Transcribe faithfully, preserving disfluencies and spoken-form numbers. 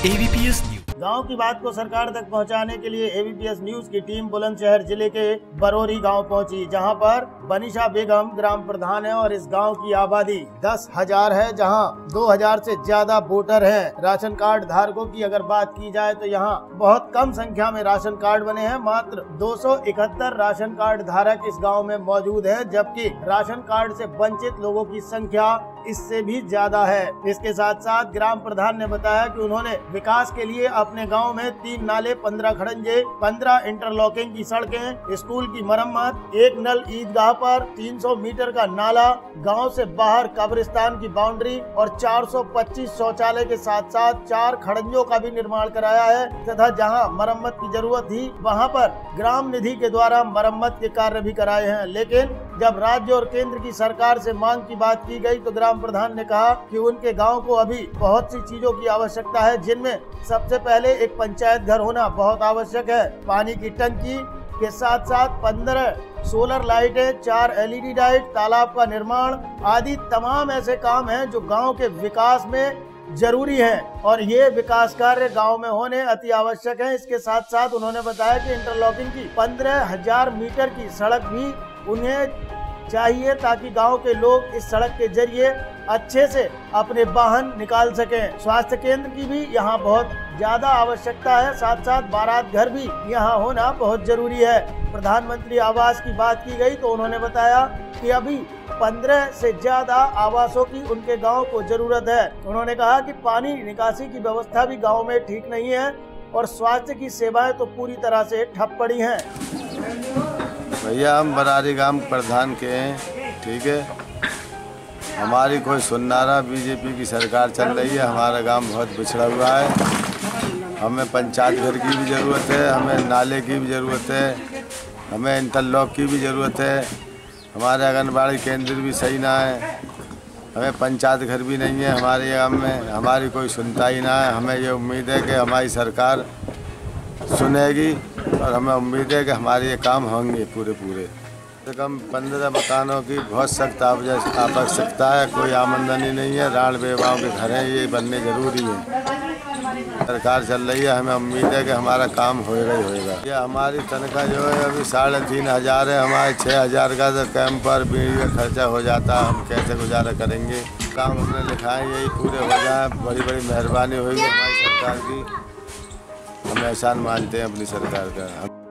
ABPS news. गांव की बात को सरकार तक पहुंचाने के लिए एबीपीएस न्यूज की टीम बुलंदशहर जिले के बरोरी गांव पहुंची, जहां पर बनीशा बेगम ग्राम प्रधान है और इस गांव की आबादी दस हजार है, जहां दो हजार से ज्यादा वोटर हैं। राशन कार्ड धारकों की अगर बात की जाए तो यहां बहुत कम संख्या में राशन कार्ड बने हैं। मात्र दो सौ इकहत्तर राशन कार्ड धारक इस गाँव में मौजूद है, जबकि राशन कार्ड से वंचित लोगों की संख्या इससे भी ज्यादा है। इसके साथ साथ ग्राम प्रधान ने बताया कि उन्होंने विकास के लिए अपने गांव में तीन नाले, पंद्रह खड़ंजे, पंद्रह इंटरलॉकिंग की सड़कें, स्कूल की मरम्मत, एक नल ईदगाह पर, तीन सौ मीटर का नाला, गांव से बाहर कब्रिस्तान की बाउंड्री और चार सौ पच्चीस शौचालय के साथ साथ चार खड़ंजों का भी निर्माण कराया है तथा जहां मरम्मत की जरूरत थी वहां पर ग्राम निधि के द्वारा मरम्मत के कार्य भी कराए हैं। लेकिन जब राज्य और केंद्र की सरकार से मांग की बात की गई तो ग्राम प्रधान ने कहा कि उनके गांव को अभी बहुत सी चीजों की आवश्यकता है, जिनमें सबसे पहले एक पंचायत घर होना बहुत आवश्यक है। पानी की टंकी के साथ साथ पंद्रह सोलर लाइटें, चार एलईडी लाइट, तालाब का निर्माण आदि तमाम ऐसे काम हैं जो गांव के विकास में जरूरी है और ये विकास कार्य गांव में होने अति आवश्यक है। इसके साथ साथ उन्होंने बताया कि इंटरलॉकिंग की पंद्रह हजार मीटर की सड़क भी उन्हें चाहिए ताकि गांव के लोग इस सड़क के जरिए अच्छे से अपने वाहन निकाल सकें। स्वास्थ्य केंद्र की भी यहाँ बहुत ज्यादा आवश्यकता है, साथ साथ बारात घर भी यहाँ होना बहुत जरूरी है। प्रधानमंत्री आवास की बात की गई तो उन्होंने बताया कि अभी पंद्रह से ज्यादा आवासों की उनके गांव को जरूरत है। उन्होंने कहा कि पानी निकासी की व्यवस्था भी गांव में ठीक नहीं है और स्वास्थ्य की सेवाएं तो पूरी तरह से ठप पड़ी हैं। भैया हम बरारी गांव प्रधान के हैं, ठीक है। हमारी कोई सुनना रहा, बीजेपी की सरकार चल रही है, हमारा गांव बहुत पिछड़ा हुआ है। हमें पंचायत घर की भी ज़रूरत है, हमें नाले की भी ज़रूरत है, हमें इंटरलॉक की भी ज़रूरत है। हमारे आंगनबाड़ी केंद्र भी सही ना है, हमें पंचायत घर भी नहीं है हमारे गांव में। हमारी कोई सुनता ही ना है। हमें ये उम्मीद है कि हमारी सरकार सुनेगी और हमें उम्मीद है कि हमारे ये काम होंगे पूरे पूरे। तो कम पंद्रह मकानों की बहुत सख्त आवश्यकता है, कोई आमदनी नहीं है, राण बेवाओं के घर हैं, ये बनने जरूरी है। सरकार चल रही है, हमें उम्मीद है कि हमारा काम होएगा ही होएगा। ये हमारी तनख्वाह जो है अभी साढ़े तीन हज़ार है, हमारे छः हज़ार का तो कैंप पर बीड़ी का खर्चा हो जाता है, हम कैसे गुजारा करेंगे। काम उसने लिखा है यही पूरे हो जाए, बड़ी बड़ी मेहरबानी होगी हमारी सरकार की। हम एहसान मानते हैं अपनी सरकार का।